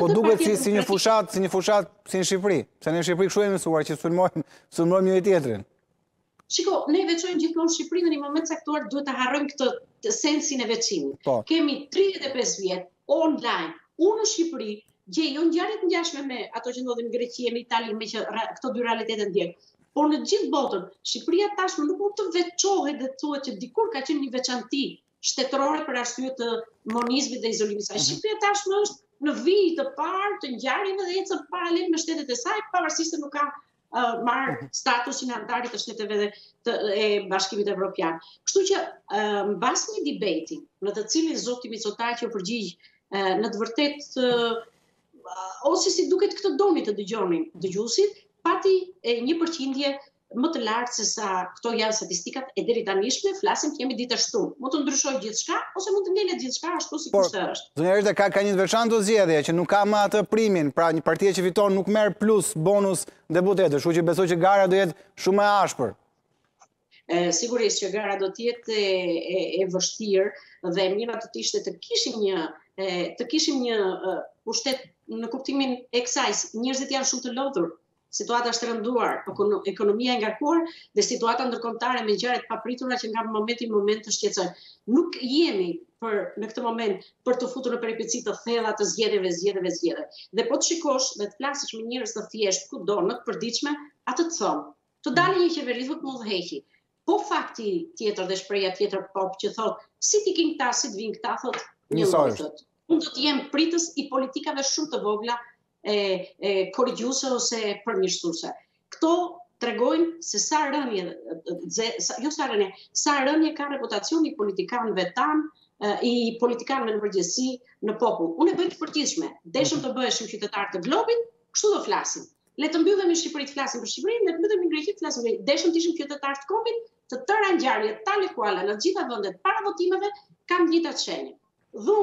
Po duket si një fushat, si në Shqipëri. Se në Shqipëri kështu e mësuar që sulmojmë njëri tjetrin. Shiko, ne veçojmë gjithmonë Shqipërinë në një moment caktuar duhet të harrojmë këtë sensin e veçimit. Kemi 35 vjet online. Unë në Shqipëri gjej jo ngjarje të ngjashme me ato që ndodhin në Greqi, në Itali, me që këto dy realitete ndjek. Por në gjithë botën, Shqipëria tashmë nuk mund të veçohet dhe thuhet që dikur ka qenë një veçanti shtetërore për arsye të monizmit dhe izolimit. Shqipëria tashmë është në vijë të parë të ngjarjeve dhe ecën paralel me shtetet e saj, pavarësisht se nuk ka marrë statusin e antarit të shteteve e Bashkimit Evropian. Kështu që mbas një debati në të cilin zoti Mitsotakis u përgjigj në të vërtetë ose si duket këtë doni të dëgjonin dëgjuesit, pati një përqindje më të lartë se sa këto janë statistikat e deri tanishme, flasim që jemi ditë shtunë. Mund të ndryshojë gjithçka ose mund të ngelet gjithçka ashtu siç është. Zonja Erda ka një të veçantë zgjedhje që nuk ka më atë primin, pra një parti që fiton nuk merr plus bonus deputetësh, kështu që besoj që gara do jetë shumë e ashpër. Sigurisht që gara do të jetë e vështirë dhe mira do të ishte të kishim një pushtet në kuptimin e kësaj. Njerëzit janë shumë të lodhur. Situata është rënduar, ekonomia e ngarkuar dhe situata ndërkombëtare me ngjarje të papritura që nga momenti në moment të shqetësojnë. Nuk jemi në këtë moment për të futur në peripeci të thella të zgjedhjeve. Dhe po të shikosh dhe të flasësh me njerëz të thjesht kudo në të përditshme, atë të thonë. Të dalë një qeveri të mund udhëheqi. Po fakti tjetër dhe shpreha tjetër pop që thotë si ti kin këta, si të vinë këta, thotë një lloj. Unë do të jem pritës i politikave shumë të vogla korrigjuese ose përmirësuese. Këto tregojnë se sa rënje ka reputacioni i politikanëve tanë, i politikanëve në përgjithësi në popull. Unë e bëj të përgjithshme, deshëm të bëheshim qytetarë të globit, kështu do flasim. Le të mbyllemi në Shqipëri të flasim për Shqipërinë, le të mbyllemi në Greqi të flasim për Greqinë. Deshëm të ishim qytetarë të kombit, të tëra ngjarjet tale kuala në të gjitha vendet para votimeve kanë të njëjtat shenjë.